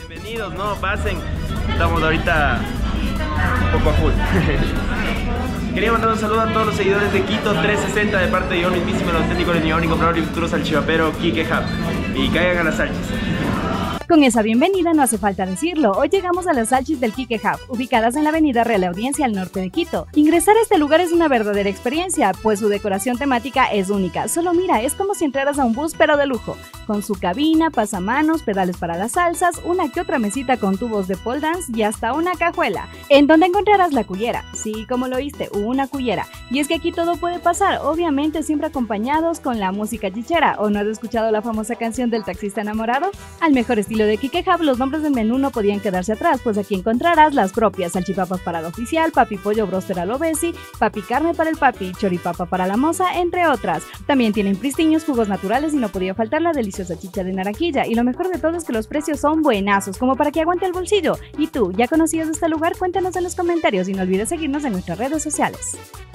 Bienvenidos, no, pasen. Estamos ahorita un poco a full. Quería mandar un saludo a todos los seguidores de Quito 360 de parte de yo mismísimo, el auténtico, el único, comprador y futuro salchipapero Quique Hub. Y caigan a las salchis. Con esa bienvenida no hace falta decirlo, hoy llegamos a las salchis del Quique Hub, ubicadas en la avenida Real Audiencia al norte de Quito. Ingresar a este lugar es una verdadera experiencia, pues su decoración temática es única. Solo mira, es como si entraras a un bus pero de lujo, con su cabina, pasamanos, pedales para las salsas, una que otra mesita con tubos de pole dance y hasta una cajuela, en donde encontrarás la cullera. Sí, como lo oíste, una cullera. Y es que aquí todo puede pasar, obviamente siempre acompañados con la música chichera. ¿O no has escuchado la famosa canción del taxista enamorado? Al mejor estilo de Quique Hub, los nombres del menú no podían quedarse atrás, pues aquí encontrarás las propias salchipapas para el oficial, papi pollo broster a lo besi, papi carne para el papi, choripapa para la moza, entre otras. También tienen pristiños, jugos naturales y no podía faltar la deliciosa chicha de naranjilla. Y lo mejor de todo es que los precios son buenazos, como para que aguante el bolsillo. ¿Y tú, ya conocías este lugar? Cuéntanos en los comentarios y no olvides seguirnos en nuestras redes sociales.